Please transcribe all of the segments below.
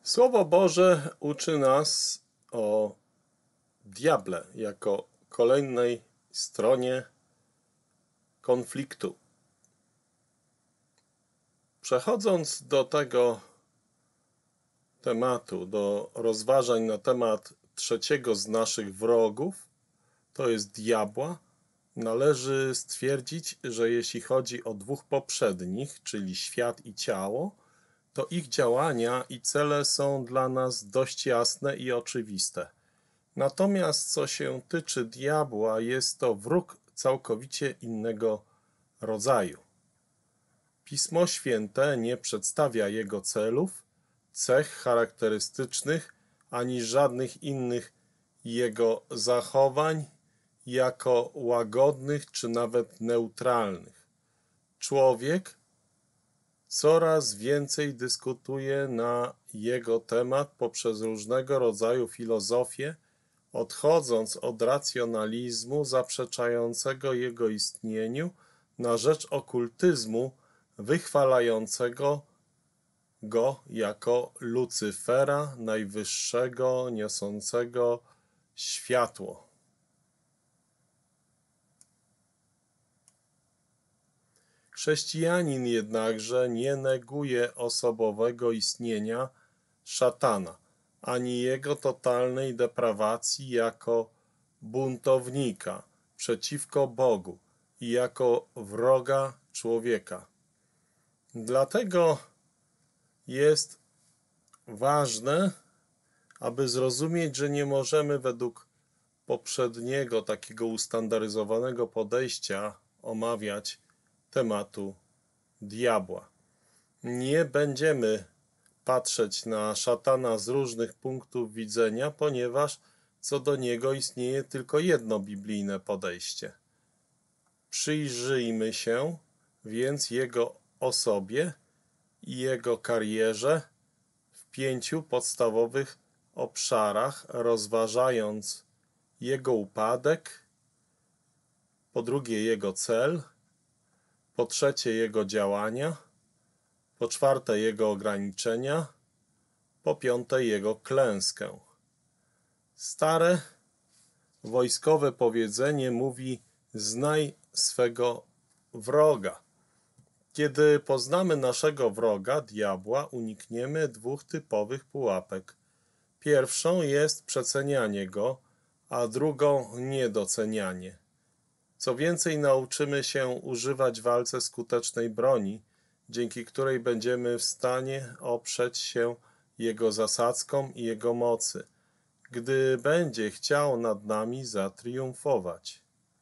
Słowo Boże uczy nas o diable jako kolejnej stronie konfliktu. Przechodząc do tego tematu, do rozważań na temat trzeciego z naszych wrogów, to jest diabła, należy stwierdzić, że jeśli chodzi o dwóch poprzednich, czyli świat i ciało, to ich działania i cele są dla nas dość jasne i oczywiste. Natomiast co się tyczy diabła, jest to wróg całkowicie innego rodzaju. Pismo Święte nie przedstawia jego celów, cech charakterystycznych, ani żadnych innych jego zachowań jako łagodnych czy nawet neutralnych. Człowiek coraz więcej dyskutuje na jego temat poprzez różnego rodzaju filozofię, odchodząc od racjonalizmu zaprzeczającego jego istnieniu na rzecz okultyzmu wychwalającego go jako Lucyfera, najwyższego, niosącego światło. Chrześcijanin jednakże nie neguje osobowego istnienia szatana, ani jego totalnej deprawacji jako buntownika przeciwko Bogu i jako wroga człowieka. Dlatego jest ważne, aby zrozumieć, że nie możemy według poprzedniego takiego ustandaryzowanego podejścia omawiać tematu diabła. Nie będziemy patrzeć na szatana z różnych punktów widzenia, ponieważ co do niego istnieje tylko jedno biblijne podejście. Przyjrzyjmy się więc jego osobie i jego karierze w 5 podstawowych obszarach, rozważając jego upadek, po drugie jego cel, po trzecie jego działania, po czwarte jego ograniczenia, po piąte jego klęskę. Stare wojskowe powiedzenie mówi: znaj swego wroga. Kiedy poznamy naszego wroga, diabła, unikniemy 2 typowych pułapek. Pierwszą jest przecenianie go, a drugą niedocenianie. Co więcej, nauczymy się używać w walce skutecznej broni, dzięki której będziemy w stanie oprzeć się jego zasadzkom i jego mocy, gdy będzie chciał nad nami zatriumfować.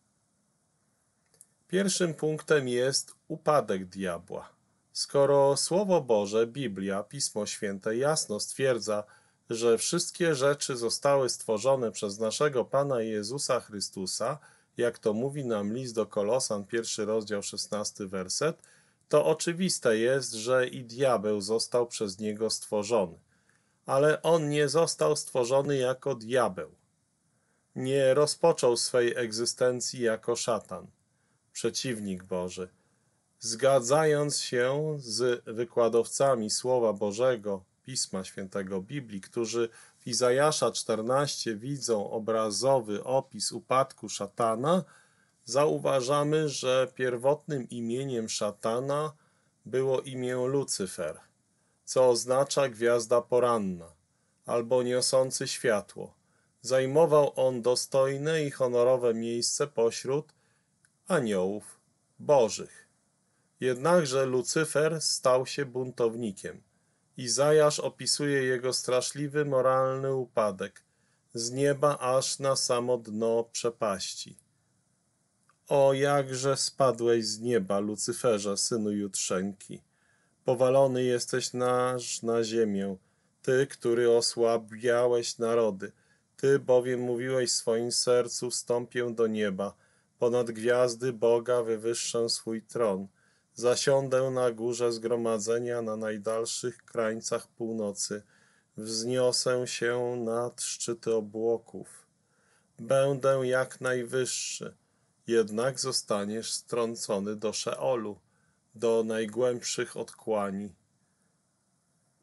Pierwszym punktem jest upadek diabła. Skoro Słowo Boże, Biblia, Pismo Święte jasno stwierdza, że wszystkie rzeczy zostały stworzone przez naszego Pana Jezusa Chrystusa, jak to mówi nam list do Kolosan, 1 rozdział, 16 werset, to oczywiste jest, że i diabeł został przez niego stworzony. Ale on nie został stworzony jako diabeł. Nie rozpoczął swej egzystencji jako szatan, przeciwnik Boży. Zgadzając się z wykładowcami Słowa Bożego, Pisma Świętego Biblii, którzy w Izajasza 14 widzą obrazowy opis upadku szatana, zauważamy, że pierwotnym imieniem szatana było imię Lucyfer, co oznacza gwiazda poranna albo niosący światło. Zajmował on dostojne i honorowe miejsce pośród aniołów bożych. Jednakże Lucyfer stał się buntownikiem. Izajasz opisuje jego straszliwy moralny upadek z nieba aż na samo dno przepaści. O, jakże spadłeś z nieba, Lucyferze, synu jutrzenki! Powalony jesteś nasz na ziemię, ty, który osłabiałeś narody. Ty bowiem mówiłeś w swoim sercu: wstąpię do nieba, ponad gwiazdy Boga wywyższę swój tron. Zasiądę na górze zgromadzenia na najdalszych krańcach północy. Wzniosę się nad szczyty obłoków. Będę jak najwyższy, jednak zostaniesz strącony do Szeolu, do najgłębszych otchłani.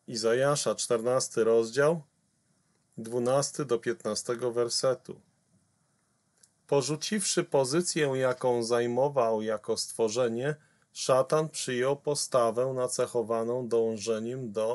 Izajasza, 14 rozdział, 12 do 15 wersetu. Porzuciwszy pozycję, jaką zajmował jako stworzenie, szatan przyjął postawę nacechowaną dążeniem do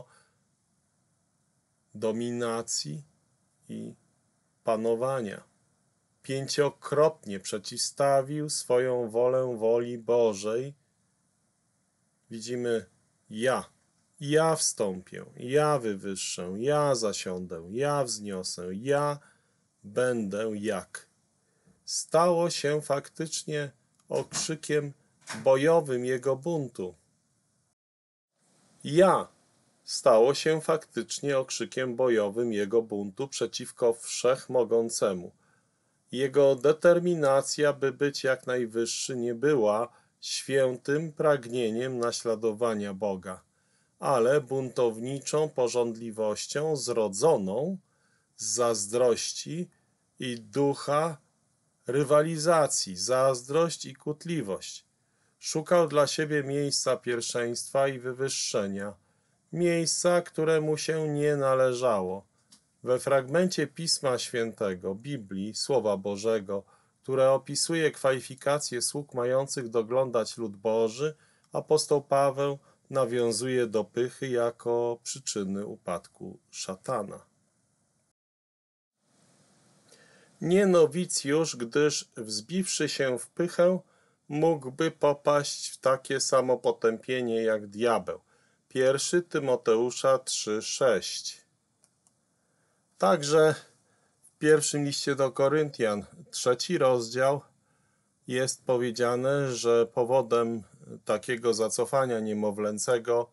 dominacji i panowania. Pięciokrotnie przeciwstawił swoją wolę woli Bożej. Widzimy ja wstąpię, ja wywyższę, ja zasiądę, ja wzniosę, ja będę jak. Stało się faktycznie okrzykiem bojowym jego buntu. Stało się faktycznie okrzykiem bojowym jego buntu przeciwko wszechmogącemu. Jego determinacja, by być jak najwyższy, nie była świętym pragnieniem naśladowania Boga, ale buntowniczą pożądliwością zrodzoną z zazdrości i ducha rywalizacji, zazdrość i kłótliwość. Szukał dla siebie miejsca pierwszeństwa i wywyższenia, miejsca, które mu się nie należało. We fragmencie Pisma Świętego, Biblii, Słowa Bożego, które opisuje kwalifikacje sług mających doglądać lud Boży, apostoł Paweł nawiązuje do pychy jako przyczyny upadku szatana. Nie nowicjusz, gdyż wzbiwszy się w pychę, mógłby popaść w takie samo potępienie jak diabeł. 1 Tymoteusza 3,6. Także w pierwszym liście do Koryntian, 3 rozdział, jest powiedziane, że powodem takiego zacofania niemowlęcego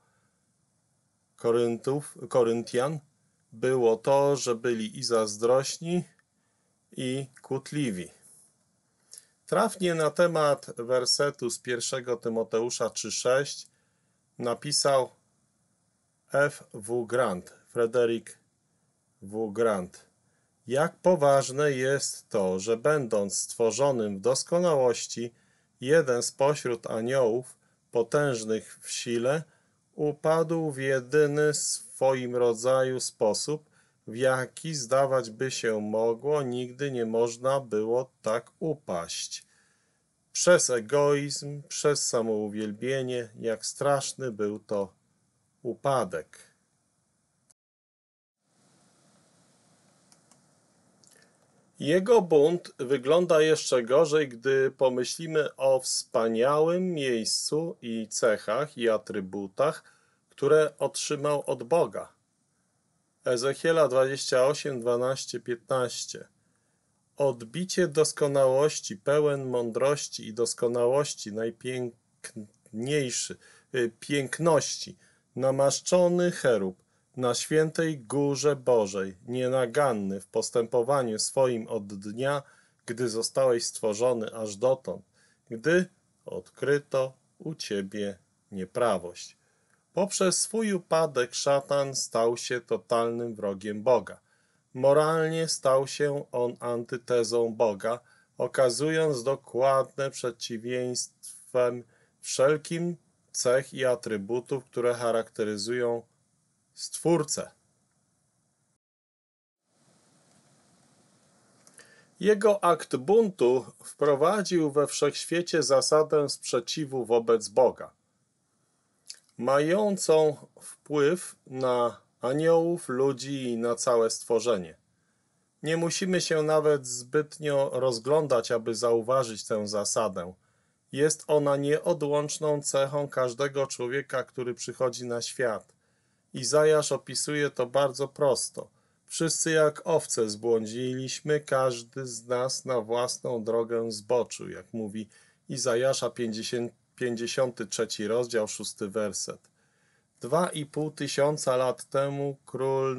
Koryntian było to, że byli i zazdrośni, i kłótliwi. Trafnie na temat wersetu z 1 Tymoteusza 3,6 napisał F.W. Grant, Frederick W. Grant. Jak poważne jest to, że będąc stworzonym w doskonałości, jeden spośród aniołów, potężnych w sile, upadł w jedyny swoim rodzaju sposób, w jaki zdawać by się mogło, nigdy nie można było tak upaść. Przez egoizm, przez samouwielbienie, jak straszny był to upadek. Jego bunt wygląda jeszcze gorzej, gdy pomyślimy o wspaniałym miejscu i cechach i atrybutach, które otrzymał od Boga. Ezechiela 28, 12, 15. Odbicie doskonałości, pełen mądrości i doskonałości, piękności, namaszczony cherub, na świętej górze Bożej, nienaganny w postępowaniu swoim od dnia, gdy zostałeś stworzony aż dotąd, gdy odkryto u Ciebie nieprawość. Poprzez swój upadek szatan stał się totalnym wrogiem Boga. Moralnie stał się on antytezą Boga, okazując dokładne przeciwieństwem wszelkim cech i atrybutów, które charakteryzują Stwórcę. Jego akt buntu wprowadził we wszechświecie zasadę sprzeciwu wobec Boga, mającą wpływ na aniołów, ludzi i na całe stworzenie. Nie musimy się nawet zbytnio rozglądać, aby zauważyć tę zasadę. Jest ona nieodłączną cechą każdego człowieka, który przychodzi na świat. Izajasz opisuje to bardzo prosto. Wszyscy jak owce zbłądziliśmy, każdy z nas na własną drogę zboczył, jak mówi Izajasza 53 rozdział 6 werset. 2,5 tysiąca lat temu król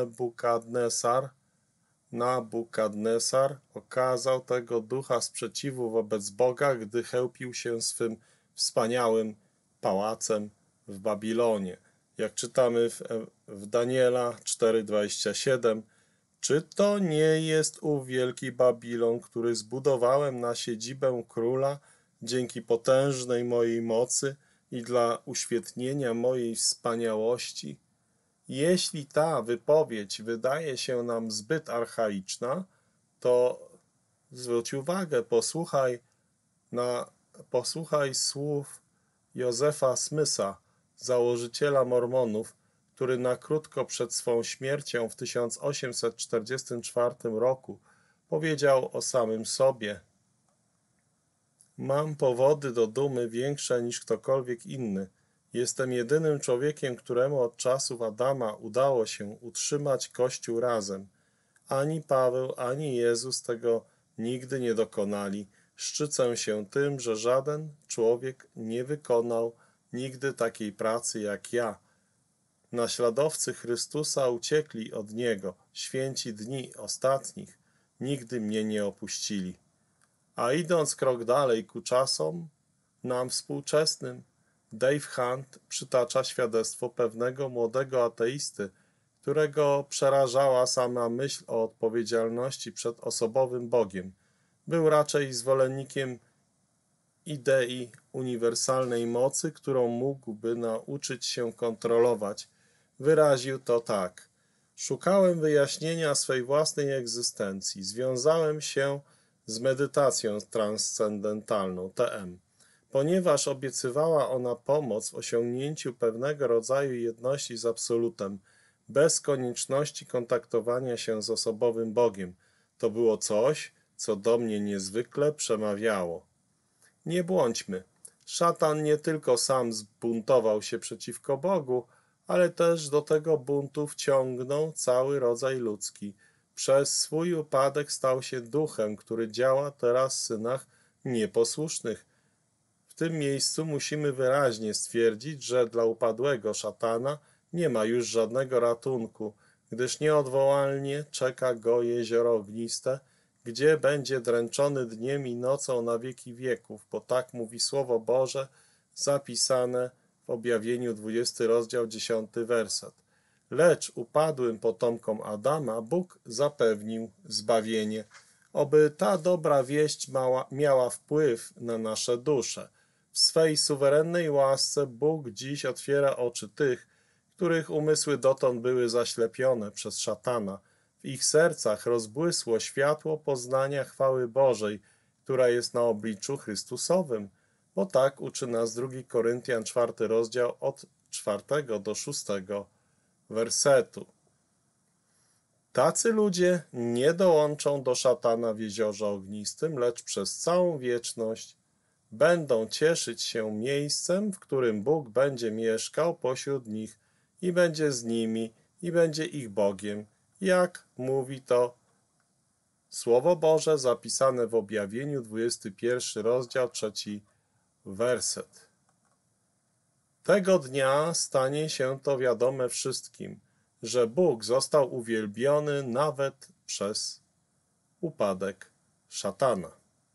Nabukadnesar okazał tego ducha sprzeciwu wobec Boga, gdy chełpił się swym wspaniałym pałacem w Babilonie. Jak czytamy w Daniela 4,27, czy to nie jest ów wielki Babilon, który zbudowałem na siedzibę króla dzięki potężnej mojej mocy i dla uświetnienia mojej wspaniałości? Jeśli ta wypowiedź wydaje się nam zbyt archaiczna, to zwróć uwagę, posłuchaj słów Josefa Smytha, założyciela Mormonów, który na krótko przed swą śmiercią w 1844 roku powiedział o samym sobie: Mam powody do dumy większe niż ktokolwiek inny. Jestem jedynym człowiekiem, któremu od czasów Adama udało się utrzymać Kościół razem. Ani Paweł, ani Jezus tego nigdy nie dokonali. Szczycę się tym, że żaden człowiek nie wykonał nigdy takiej pracy jak ja. Naśladowcy Chrystusa uciekli od Niego. Święci dni ostatnich nigdy mnie nie opuścili. A idąc krok dalej ku czasom nam współczesnym, Dave Hunt przytacza świadectwo pewnego młodego ateisty, którego przerażała sama myśl o odpowiedzialności przed osobowym Bogiem. Był raczej zwolennikiem idei uniwersalnej mocy, którą mógłby nauczyć się kontrolować. Wyraził to tak: szukałem wyjaśnienia swej własnej egzystencji, związałem się z medytacją transcendentalną, TM. Ponieważ obiecywała ona pomoc w osiągnięciu pewnego rodzaju jedności z Absolutem, bez konieczności kontaktowania się z osobowym Bogiem. To było coś, co do mnie niezwykle przemawiało. Nie błądźmy. Szatan nie tylko sam zbuntował się przeciwko Bogu, ale też do tego buntu wciągnął cały rodzaj ludzki. Przez swój upadek stał się duchem, który działa teraz w synach nieposłusznych. W tym miejscu musimy wyraźnie stwierdzić, że dla upadłego szatana nie ma już żadnego ratunku, gdyż nieodwołalnie czeka go jezioro ogniste, gdzie będzie dręczony dniem i nocą na wieki wieków, bo tak mówi Słowo Boże zapisane w Objawieniu 20 rozdział 10 werset. Lecz upadłym potomkom Adama Bóg zapewnił zbawienie. Oby ta dobra wieść miała wpływ na nasze dusze. W swej suwerennej łasce Bóg dziś otwiera oczy tych, których umysły dotąd były zaślepione przez szatana. W ich sercach rozbłysło światło poznania chwały Bożej, która jest na obliczu Chrystusowym, bo tak uczy nas 2 Koryntian 4 rozdział od 4 do 6 wersetu. Tacy ludzie nie dołączą do szatana w jeziorze ognistym, lecz przez całą wieczność będą cieszyć się miejscem, w którym Bóg będzie mieszkał pośród nich i będzie z nimi i będzie ich Bogiem, jak mówi to Słowo Boże zapisane w Objawieniu 21 rozdział 3 werset. Tego dnia stanie się to wiadome wszystkim, że Bóg został uwielbiony nawet przez upadek szatana.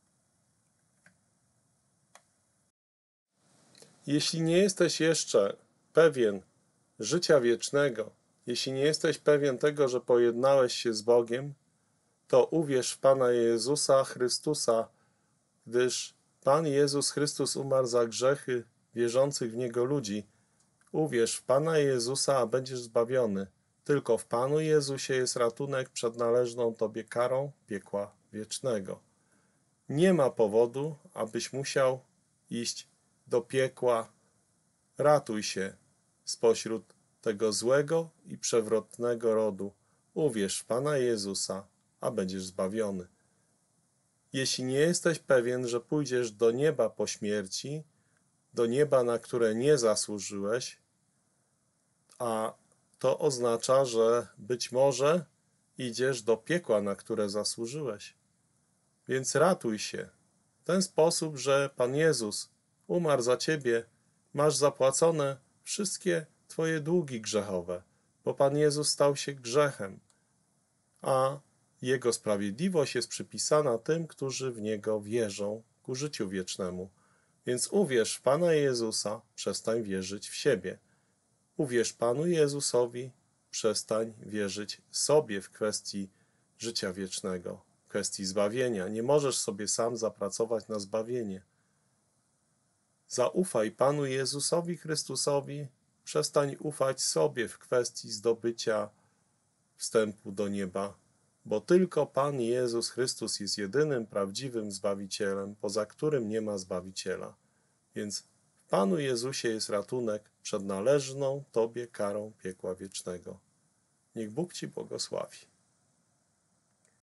Jeśli nie jesteś jeszcze pewien życia wiecznego, jeśli nie jesteś pewien tego, że pojednałeś się z Bogiem, to uwierz w Pana Jezusa Chrystusa, gdyż Pan Jezus Chrystus umarł za grzechy wierzących w Niego ludzi. Uwierz w Pana Jezusa, a będziesz zbawiony. Tylko w Panu Jezusie jest ratunek przed należną Tobie karą piekła wiecznego. Nie ma powodu, abyś musiał iść do piekła. Ratuj się spośród tego złego i przewrotnego rodu. Uwierz w Pana Jezusa, a będziesz zbawiony. Jeśli nie jesteś pewien, że pójdziesz do nieba po śmierci, do nieba, na które nie zasłużyłeś, a to oznacza, że być może idziesz do piekła, na które zasłużyłeś. Więc ratuj się w ten sposób, że Pan Jezus umarł za ciebie, masz zapłacone wszystkie twoje długi grzechowe, bo Pan Jezus stał się grzechem, a Jego sprawiedliwość jest przypisana tym, którzy w Niego wierzą ku życiu wiecznemu. Więc uwierz w Pana Jezusa, przestań wierzyć w siebie. Uwierz Panu Jezusowi, przestań wierzyć sobie w kwestii życia wiecznego, w kwestii zbawienia. Nie możesz sobie sam zapracować na zbawienie. Zaufaj Panu Jezusowi Chrystusowi, przestań ufać sobie w kwestii zdobycia wstępu do nieba, bo tylko Pan Jezus Chrystus jest jedynym prawdziwym Zbawicielem, poza którym nie ma Zbawiciela. Więc w Panu Jezusie jest ratunek przed należną Tobie karą piekła wiecznego. Niech Bóg Ci błogosławi.